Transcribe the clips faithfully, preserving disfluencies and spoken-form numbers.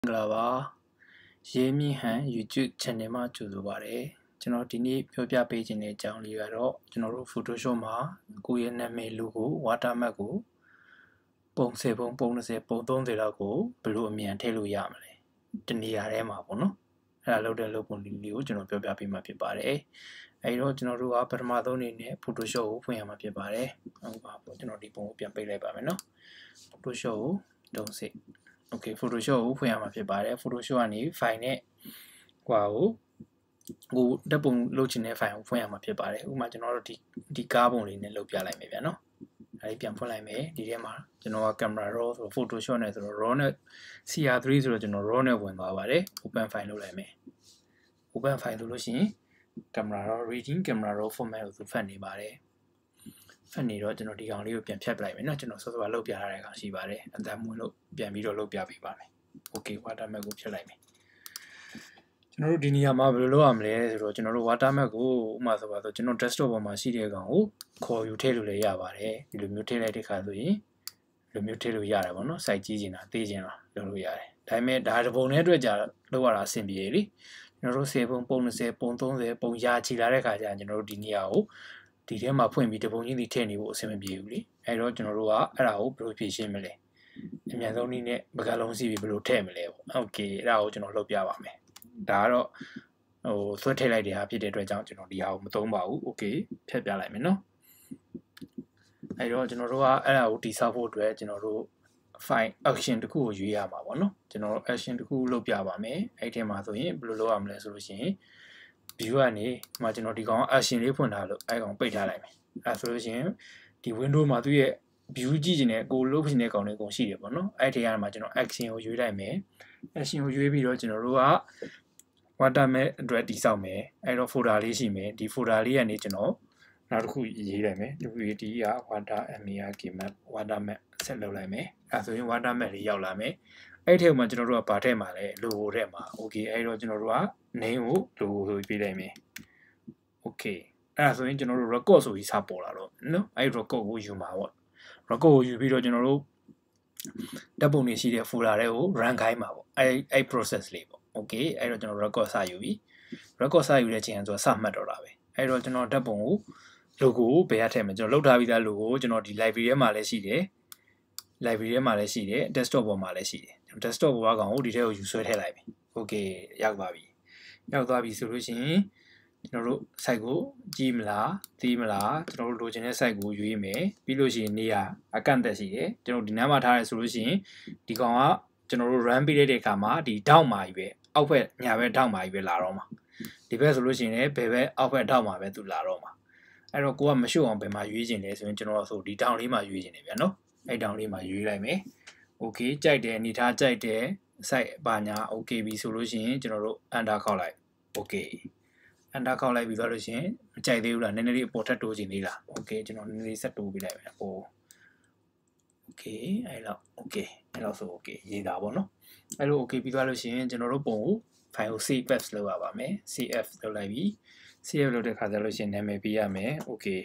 မင်္ဂလာပါရေမြင့်ဟန် YouTube channel မှာကြိုဆိုပါရစေကျွန်တော်ဒီနေ့ပြောပြပေးခြင်းတဲ့အကြောင်းလေးကတော့ကျွန်တော်တို့ Photoshop မှာကိုယ့်ရဲ့နာမည် logo watermark ကိုပုံစံပုံပုံ၂၀ပုံ၃၀လောက်ကိုဘယ်လိုအမြန်ထည့်လို့ရမလဲတနေရာထဲမှာပေါ့နော်အဲ့ဒါလုပ်တဲ့လုပ်ပုံလေးကိုကျွန်တော်ပြောပြပေးမှာဖြစ်ပါတယ်အဲ့တော့ကျွန်တော်တို့ကပထမဆုံးအနေနဲ့ Photoshop ကိုဖွင့်ရမှာဖြစ်ပါတယ်ဟုတ်ပါဘူးကျွန်တော်ဒီပုံကိုပြန်ပိတ်လိုက်ပါမယ်နော် Photoshop ကိုတုံးစိတ်Okay Photoshop ကိုဖွင့်ရမှာဖြစ်ပါတယ် Photoshop ကနေ file နဲ့ဟိုကိုကိုဓာတ်ပုံလုပ်ချင်တဲ့ file ကိုဖွင့်ရမှာဖြစ်ပါတယ်ဥပမာကျွန်တော်တို့ဒီဒီကားပုံလေးနဲ့လုပ်ပြလိုက်မယ်ဗျာနော်အဲဒီပြန်ဖွင့်လိုက်မယ်ဒီထဲမှာကျွန်တော်က camera raw ဆိုတော့ Photoshop နဲ့ဆိုတော့ raw နဲ့ C R three ဆိုတော့ကျွန်တော် raw နဲ့ဝင်သွားပါတယ် open file လုပ်လိုက်မယ် open file ဆိုလို့ရှိရင် camera raw reading camera raw format ကိုသူဖတ်နေပါတယ်ဖတ်နေတော့ကျွန်တော်ဒီကောင်လေးကိုပြန်ဖြတ်ပလိုက်မယ်เนาะကျွန်တော်စောစောကလုပ်ပြထားတဲ့ကောင်ရှိပါတယ်အတန်းမွေးလို့ပြန်ပြီးတော့လုပ်ပြပေးပါမယ် Okay watermark ကိုဖြတ်လိုက်မယ်ကျွန်တော်တို့ဒီနေရာမှာဘယ်လိုလုပ်ရမလဲဆိုတော့ကျွန်တော်တို့ watermark ကိုဥပမာဆိုပါတော့ကျွန်တော် desktop ပေါ်မှာရှိတဲ့ကောင်ကိုခေါ်ယူထည့်လို့လည်းရပါတယ်ဒီလိုမျိုးထည့်လိုက်တဲ့ခါဆိုရင်ဒီလိုမျိုးထည့်လို့ရတယ်ပေါ့နော် site ကြီးနေတာသိချင်တာလုပ်လို့ရတယ်ဒါပေမဲ့ဒါတပုံနဲ့အတွက်ကြာလုပ်ရတာအဆင်ပြေလေကျွန်တော်တို့၁၀ပုံပုံ၂၀ပုံ၃၀ပုံရာချီလာတဲ့ခါကျရင်ကျွန်တော်တို့ဒီနေရာကိုဒီထဲမှာဖွင့်ပြီးတပုံချင်းစီထည့်နေဖို့အဆင်မပြေဘူးလေအဲတော့ကျွန်တော်တို့ကအဲ့ဒါကိုဘယ်လိုဖြည့်ရှင်းမလဲအများဆုံးနည်းနဲ့ပကလုံးစီပြီးဘယ်လိုထည့်မလဲပေါ့โอเคအဲ့ဒါကိုကျွန်တော်လုပ်ပြပါမယ်ဒါကတော့ဟိုဆွဲထည့်လိုက်တဲ့ဟာဖြစ်တဲ့အတွက်ကြောင့်ကျွန်တော်ဒီဟာကိုမသုံးပါဘူးโอเคဖြတ်ပြလိုက်မယ်နော်အဲတော့ကျွန်တော်တို့ကအဲ့ဒါကိုတိဆောက်ဖို့အတွက်ကျွန်တော်တို့ file action တစ်ခုကိုရွေးရမှာပေါ့နော်ကျွန်တော် action တစ်ခုလုပ်ပြပါမယ်အဲ့ဒီမှာဆိုရင်ဘယ်လိုလုပ်ရမလဲဆိုလို့ရှိရင်view ကနေမှာကျွန်တော်ဒီကောင် action လေးဖွင့်ထားလို့အဲကောင်ပိတ်ထားလိုက်မယ်အဲဆိုလို့ရှိရင်ဒီ window မှာသူ့ရဲ့ view ကြည့်ချင်တဲ့ကိုလုပ်ချင်တဲ့ကောင်လေးကုန်ရှိတယ်ပေါ့နော်အဲ့ဒီကနေမှာကျွန်တော် action ကိုရွေးလိုက်မယ် action ကိုရွေးပြီးတော့ကျွန်တော်တို့က watermark အတွက်တိစောက်မယ်အဲ့တော့ folder လေးရှိမယ်ဒီ folder လေးကနေကျွန်တော်နောက်တစ်ခုရေးလိုက်မယ်ဒီက watermark map watermark ဆက်လုပ်လိုက်မယ်အဲဆိုရင် watermark လေးရောက်လာမယ်အဲ့ထဲမှာကျွန်တော်တို့ကဗာထည့်မှာလဲ logo ထဲမှာ okay အဲ့တော့ကျွန်တော်တို့က name ကို logo ဆိုပြီးပေးလိုက်မယ် okay အဲ့ဒါဆိုရင်ကျွန်တော်တို့ record ဆိုပြီးစပေါ်လာတော့နော်အဲ့ record ကိုယူမှာပေါ့ record ကိုယူပြီးတော့ကျွန်တော်တို့ဓာတ်ပုံတွေရှိတဲ့ folder တွေကို run ခိုင်းမှာပေါ့အဲ့အဲ့ process လေးပေါ့ okay အဲ့တော့ကျွန်တော် record စယူပြီ record စယူတဲ့ချိန်ကဆိုစမှတ်တော့တာပဲအဲ့တော့ကျွန်တော်ဓာတ်ပုံကို logo ကိုဘယ်ရထည့်မှာကျွန်တော်လောက်ထားပြီးသား logo ကိုကျွန်တော်ဒီ library ထဲမှာလည်းရှိတယ် library ထဲမှာလည်းရှိတယ် desktop ပေါ်မှာလည်းရှိတယ် desktop ပေါ်ကောင်ကိုဒီထဲကိုယူဆွဲထည့်လိုက်ပြီ okay ရောက်သွားပြီရောက်သွားပြီဆိုလို့ရှိရင်ကျွန်တော်တို့ site ကိုကြည့်မလားသိမလားကျွန်တော်တို့လိုချင်တဲ့ site ကိုရွေးမယ်ပြီးလို့ရှိရင်နေရာအကန့်အသတ်ရှိတယ်ကျွန်တော်ဒီနားမှာထားရဲဆိုလို့ရှိရင်ဒီကောင်ကကျွန်တော်တို့ run ပေးတဲ့အခါမှာဒီထောက်မှာကြီးပဲအောက်ဘက်ညာဘက်ထောက်မှာကြီးပဲလာတော့မှာဒီဘက်ဆိုလို့ရှိရင်လည်းဘယ်ဘက်အောက်ဘက်ထောက်မှာပဲသူလာတော့မှာအဲ့တော့ကိုကမရှိအောင်ဘယ်မှာရွေးချင်လဲဆိုရင်ကျွန်တော်ဆိုဒီထောက်လေးမှာရွေးချင်တယ်ဗျာနော်အဲ့ထောက်လေးမှာရွေးလိုက်မယ် okay ကြိုက်တယ်အနေထားကြိုက်တယ် site ဘာညာ okay ပြီဆိုလို့ရှိရင်ကျွန်တော်တို့ enter ခောက်လိုက် okay enter ခောက်လိုက်ပြီးသွားလို့ရှိရင်မကြိုက်သေးဘူးလားနည်းနည်းလေးအပေါ်ထပ်တိုးချင်သေးလား okay ကျွန်တော်နည်းနည်းလေးဆက်တိုးပေးလိုက်မယ်ဟို okay အဲ့လောက် okay အဲ့လောက်ဆို okay ရေးတာပေါ့နော်အဲ့လို okay ပြီးသွားလို့ရှိရင်ကျွန်တော်တို့ပုံကို file ကို save as လုပ်ရပါမယ် save လုပ်လိုက်ပြီး save လုပ်တဲ့ခါကျလို့ရှိရင်နာမည်ပေးရမယ် okay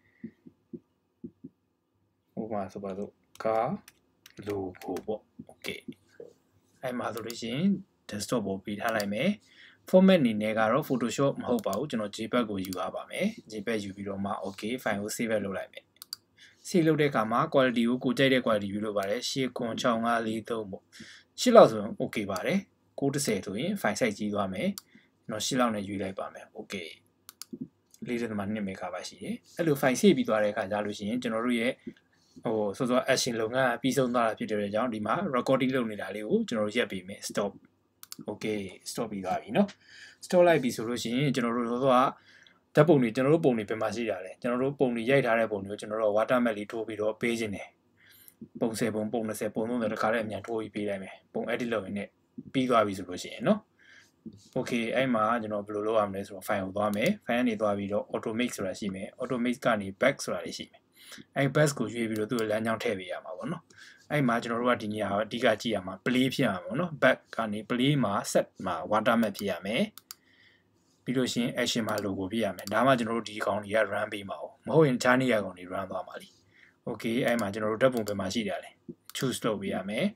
ဟိုမှာဆိုပါတော့ကာ logo ပေါ့ okay အဲ့မှာဆိုလို့ရှိရင် desktop ပေါ်ပေးထားလိုက်မယ် format အနေနဲ့ကတော့ Photoshop မဟုတ်ပါဘူးကျွန်တော် JPEG ကိုယူရပါမယ် JPEG ယူပြီးတော့မှ okay file ကို save လုပ်လိုက်မယ် save လုပ်တဲ့အခါမှာ quality ကိုကိုကြိုက်တဲ့ quality ယူလို့ပါတယ်ရှစ်ခွန်ခြောက်ငါးလေးသုံးပေါ့ရှစ်လောက်ဆိုရင် okay ပါတယ်ကိုတစ်ဆယ်ဆိုရင် file size ကြီးသွားမယ်ကျွန်တော်ရှစ်လောက်နဲ့ယူလိုက်ပါမယ် okay လေးစက်မှာနှစ် megabyte ရှိတယ်အဲ့လို file save ပြီးသွားတဲ့အခါကျလို့ရှိရင်ကျွန်တော်တို့ရဲ့ဟိုဆိုတော့ action လုပ်ငန်းပြီးဆုံးသွားတာဖြစ်တဲ့ကြောင့်ဒီမှာ recording လုပ်နေတာလေးကိုကျွန်တော်တို့ရက်ပေးမယ် stop okay stop ပြီးသွားပြီเนาะ stop လိုက်ပြီဆိုလို့ရှိရင်ကျွန်တော်တို့ဆိုတော့ဓာတ်ပုံတွေကျွန်တော်တို့ပုံတွေပြန်မှရှိတာလေကျွန်တော်တို့ပုံတွေရိုက်ထားတဲ့ပုံတွေကိုကျွန်တော်တို့ watermark လေးထိုးပြီးတော့ပေးခြင်းတယ်ပုံ၁၀ပုံပုံ၂၀ပုံ၃၀တခါတည်းအမြန်ထိုးပြီးပေးလိုက်မယ်ပုံ edit လုပ်ရင်လည်းပြီးသွားပြီဆိုလို့ရှိရင်เนาะ okay အဲ့မှာကျွန်တော်ဘယ်လိုလုပ်ရမလဲဆိုတော့ file ကိုသွားမယ် file ကနေသွားပြီးတော့ automate ဆိုတာရှိမယ် automate ကနေ back ဆိုတာလေးရှိမယ်အဲ့ back ကိုရွေးပြီးတော့သူ့ကိုလမ်းကြောင်းထည့်ပေးရမှာပေါ့နော်အဲ့မှာကျွန်တော်တို့ကဒီနေရာအဓိကကြည့်ရမှာ play ဖြစ်ရမှာပေါ့နော် back ကနေ play မှာ set မှာ watermark ဖြစ်ရမယ်ပြီးလို့ရှိရင် action မှာ logo ဖြစ်ရမယ်ဒါမှကျွန်တော်တို့ဒီကောင်တွေက run ပေးမှာမဟုတ်ရင်တခြားနေရာကောင်တွေ run သွားမှာလी okay အဲ့မှာကျွန်တော်တို့ဓာတ်ပုံပဲမှာရှိတယ်လေ choose လုပ်ပေးရမယ်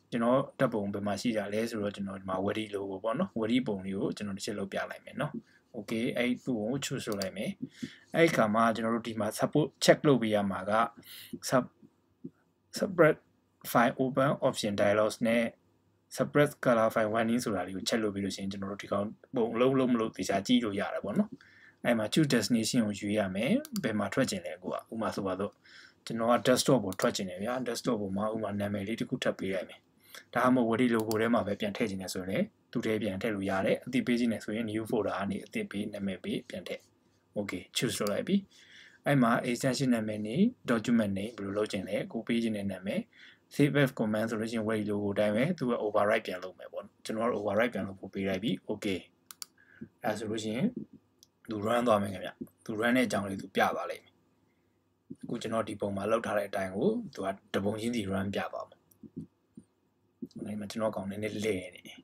ကျွန်တော်တပ်ပုံပဲမှာရှိကြလဲဆိုတော့ကျွန်တော်ဒီမှာ Wadi logo ပေါ့နော် Wadi ပုံလေးကိုကျွန်တော်တစ်ချက်လုပ်ပြလိုက်မယ်နော် Okay အဲ့သူ့ကို choose လုပ်လိုက်မယ်အဲ့ခါမှာကျွန်တော်တို့ဒီမှာ support check လုပ်ပေးရမှာက sub separate file open option dialogs နဲ့ separate color file warning ဆိုတာလေးကို check လုပ်ပြီးလို့ရှိရင်ကျွန်တော်တို့ဒီကောင်ပုံလုံးလုံးမလို့သေချာကြည့်လို့ရတယ်ပေါ့နော်အဲ့မှာ choose destination ကိုယူရမယ်ဘယ်မှာထွက်ကျင်လဲကိုကဥမာဆိုပါတော့ကျွန်တော်က desktop ကိုထွက်ကျင်တယ်ဗျာ desktop ပေါ်မှာဥမာနာမည်လေးတစ်ခုထပ်ပေးလိုက်မယ်ဒါမှမဟုတ် Word logo ထဲမှာပဲပြန်ထည့်ခြင်းနဲ့ဆိုရင်လည်းသူ့ထဲပြန်ထည့်လို့ရတယ်အတိပေးခြင်းနဲ့ဆိုရင် new folder ကနေအတိပေးနာမည်ပေးပြန်ထည့် okay choose လုပ်လိုက်ပြီအဲ့မှာ extension နာမည်နေ document နေဘယ်လိုလုပ်ခြင်းလဲကိုပေးခြင်းနဲ့နာမည် save as command ဆိုလို့ရှိရင် Word logo အတိုင်းပဲသူက override ပြန်လုပ်မယ်ပေါ့ကျွန်တော်က override ပြန်လုပ်ဖို့ပေးလိုက်ပြီ okay အဲဆိုလို့ရှိရင်သူ run သွားမယ်ခင်ဗျသူ run တဲ့အကြောင်းလေးသူပြသွားလိမ့်မယ်အခုကျွန်တော်ဒီပုံမှာလောက်ထားတဲ့အတိုင်းကိုသူကတပုံချင်းစီ run ပြသွားမှာဒီမှာကျွန်တော်ကောင်နည်းနည်းလဲနေတယ်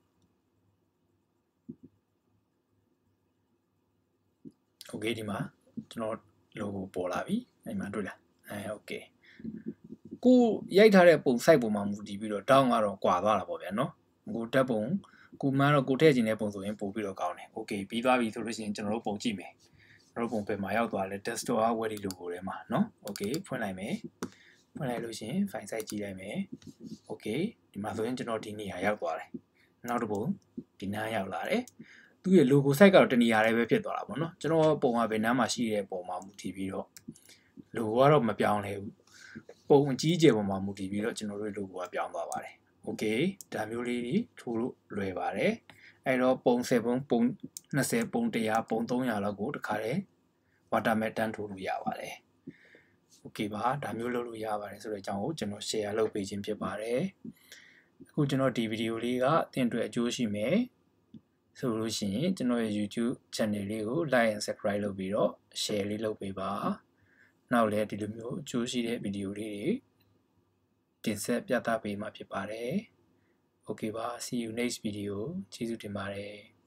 okay ဒီမှာကျွန်တော် logo ပေါ်လာပြီအဲ့မှာတွေ့လားအဲ okay ကိုရိုက်ထားတဲ့ပုံ site ပုံမှာမူတည်ပြီးတော့ down ကတော့ကွာသွားတာပေါ့ဗျာနော်ကိုတက်ပုံကိုမှန်းတော့ကိုထည့်ခြင်းတဲ့ပုံဆိုရင်ပို့ပြီးတော့ကောင်းတယ် okay ပြီးသွားပြီဆိုလို့ရှိရင်ကျွန်တော်တို့ပုံကြည့်မယ်ကျွန်တော်တို့ပုံပဲမှာရောက်သွားလဲ desktop Word logo ထဲမှာနော် okay ဖွင့်လိုက်မယ်ဖွင့်လိုက်လို့ရှိရင် file size ကြည့်လိုက်မယ် okay ဒီမှာဆိုရင်ကျွန်တော်ဒီနေရာရောက်သွားတယ်နောက်တစ်ပုံဒီနားရောက်လာတယ်သူ့ရဲ့ logo site ကတော့တနေရာလေးပဲဖြစ်သွားတာပေါ့နော်ကျွန်တော်ပုံကဘယ်နားမှာရှိတဲ့ပုံမှာမူတည်ပြီးတော့ logo ကတော့မပြောင်းလဲဘူးပုံအကြီးကျယ်ပုံမှာမူတည်ပြီးတော့ကျွန်တော်တို့ logo ကပြောင်းသွားပါတယ် okay ဒါမျိုးလေးတွေထိုးလို့လွယ်ပါတယ်အဲ့တော့ပုံဆယ်ပုံပုံနှစ်ဆယ်ပုံတစ်ရာပုံသုံးရာလောက်ကိုတခါတည်း watermark တန်းထိုးလို့ရပါတယ် okay ပါဒါမျိုးလုပ်လို့ရပါတယ်ဆိုတဲ့အကြောင်းကိုကျွန်တော် share လုပ်ပေးခြင်းဖြစ်ပါတယ်အခုကျွန်တော်ဒီဗီဒီယိုလေးကသင်အတွက်အကျိုးရှိမယ်ဆိုလို့ရှိရင်ကျွန်တော်ရဲ့ YouTube channel လေးကို like and subscribe လုပ်ပြီးတော့ share လေးလုပ်ပေးပါနောက်လည်းဒီလိုမျိုးအကျိုးရှိတဲ့ဗီဒီယိုလေးတွေတင်ဆက်ပြသပေးမှာဖြစ်ပါတယ် okay ပါ see you next video ကျေးဇူးတင်ပါတယ်